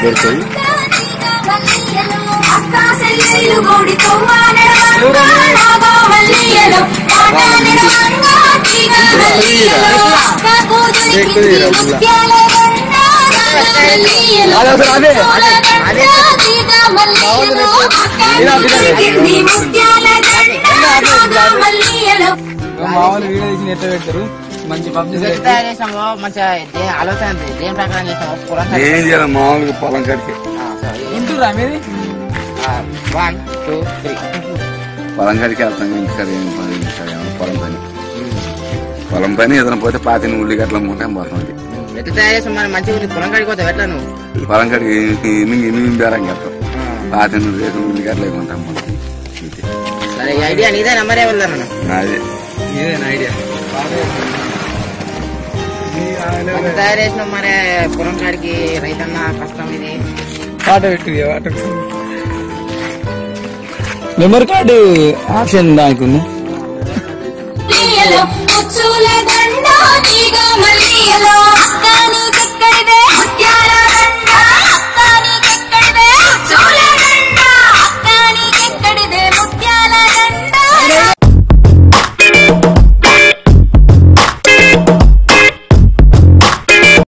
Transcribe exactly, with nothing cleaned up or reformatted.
దొరుకుతాయి. మామూలు వీడియో తీసి ఎట్లా పెడతారు మంచి పబ్లిసిటీ మంచిగా ఆలోచన ఏం ప్రకారం చేస్తాం ఏం చేయాలి మామూలుగా పొలం కడికి ఇంటురా మీది వన్ టూ త్రీ పొలం కడికి వెళ్తాం. ఇంటికాడ ఏం పని ఇంటికాడ పొలం పని పొలం పని ఏదైనా పోతే పాతిన ఉల్లి గట్ల ఉంటాం పోతుంది. ఎట్లా తయారు చేస్తాం మరి మంచిగా పొలం కాడికి పోతావు ఎట్లా నువ్వు పొలం కడికి ఇన్ని ఇన్ని బేరంగా వెళ్తాం. పాతిన ఉల్లి గట్ల ఉంటాం. సరే ఐడియా నీదే నెంబర్ ఏ వెళ్దాను అదే ఇదేనా ఐడియా తయారు చేసినాం మరి పొలం కాడికి రైతన్న కష్టం ఇది. ఆటో పెట్టి ఆటో మెమరీ కార్డు ఆప్షన్ దానికి ఉంది. ముచ్చుల దండ తీగ మల్లియలో కాని చక్కడివే ముత్యాల